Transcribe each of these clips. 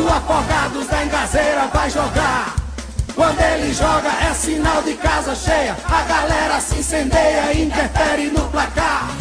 O Afogados da Engazeira vai jogar. Quando ele joga é sinal de casa cheia. A galera se incendeia e interfere no placar.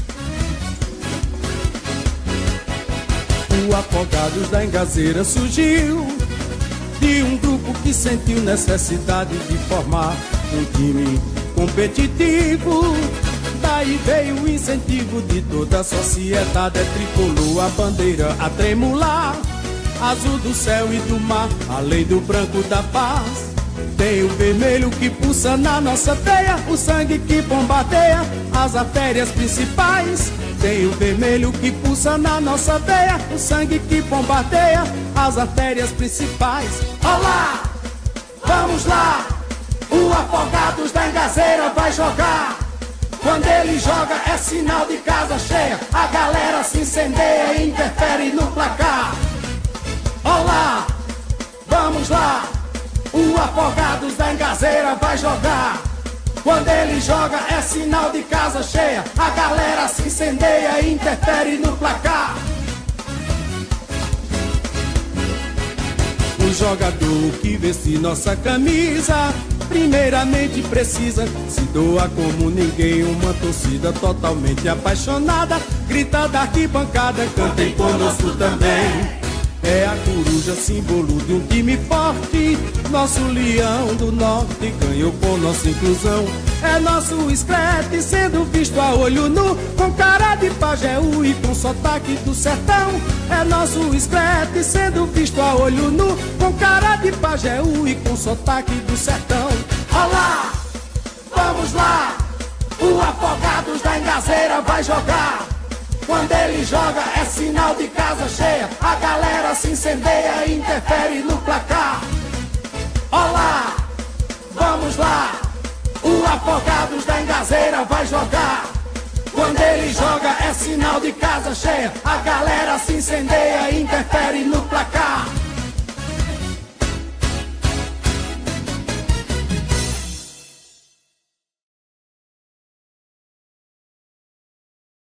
O Afogados da Engazeira surgiu de um grupo que sentiu necessidade de formar um time competitivo. Daí veio o incentivo de toda a sociedade. É tricolor a bandeira a tremular, azul do céu e do mar, além do branco da paz. Tem o vermelho que pulsa na nossa veia, o sangue que bombardeia as artérias principais. Tem o vermelho que pulsa na nossa veia, o sangue que bombardeia as artérias principais. Olá, vamos lá, o Afogados da Engazeira vai jogar. Quando ele joga é sinal de casa cheia. A galera se incendeia e interfere no placar. Olá, vamos lá, o Afogados da Engazeira vai jogar. Quando ele joga é sinal de casa cheia. A galera se incendeia e interfere no placar. O jogador que veste nossa camisa primeiramente precisa se doar como ninguém. Uma torcida totalmente apaixonada grita da arquibancada, cantem conosco também. É a coruja, símbolo de um time forte. Nosso leão do norte ganhou com nossa inclusão. É nosso escrete sendo visto a olho nu, com cara de Pajeú e com sotaque do sertão. É nosso escrete sendo visto a olho nu, com cara de Pajeú e com sotaque do sertão. Olá, vamos lá, o Afogados da Engazeira vai jogar. Quando ele joga é sinal de casa cheia. A galera se incendeia e interfere no placar. Olá, vamos lá, o Afogados da Engazeira vai jogar. Quando ele joga é sinal de casa cheia. A galera se incendeia